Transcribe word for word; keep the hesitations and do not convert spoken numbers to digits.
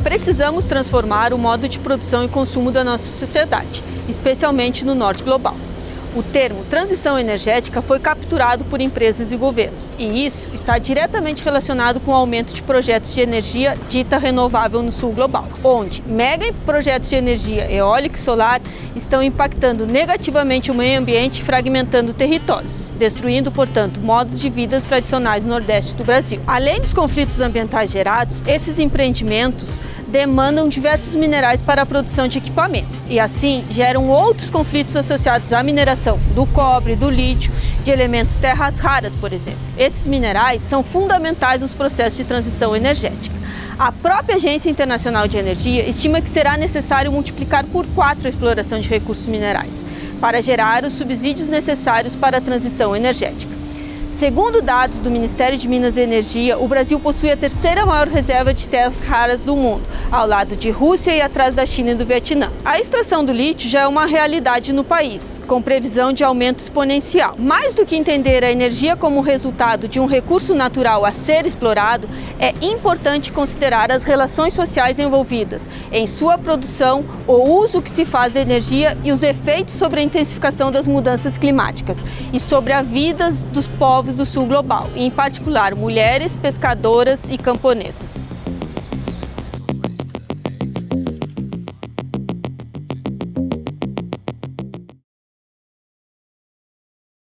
Precisamos transformar o modo de produção e consumo da nossa sociedade, especialmente no norte global. O termo transição energética foi capturado por empresas e governos, e isso está diretamente relacionado com o aumento de projetos de energia dita renovável no sul global, onde mega projetos de energia eólica e solar estão impactando negativamente o meio ambiente e fragmentando territórios, destruindo, portanto, modos de vida tradicionais no nordeste do Brasil. Além dos conflitos ambientais gerados, esses empreendimentos demandam diversos minerais para a produção de equipamentos e, assim, geram outros conflitos associados à mineração do cobre, do lítio, de elementos terras raras, por exemplo. Esses minerais são fundamentais nos processos de transição energética. A própria Agência Internacional de Energia estima que será necessário multiplicar por quatro a exploração de recursos minerais para gerar os subsídios necessários para a transição energética. Segundo dados do Ministério de Minas e Energia, o Brasil possui a terceira maior reserva de terras raras do mundo, ao lado de Rússia e atrás da China e do Vietnã. A extração do lítio já é uma realidade no país, com previsão de aumento exponencial. Mais do que entender a energia como resultado de um recurso natural a ser explorado, é importante considerar as relações sociais envolvidas em sua produção, o uso que se faz da energia e os efeitos sobre a intensificação das mudanças climáticas e sobre a vida dos povos do sul global, em particular mulheres, pescadoras e camponesas.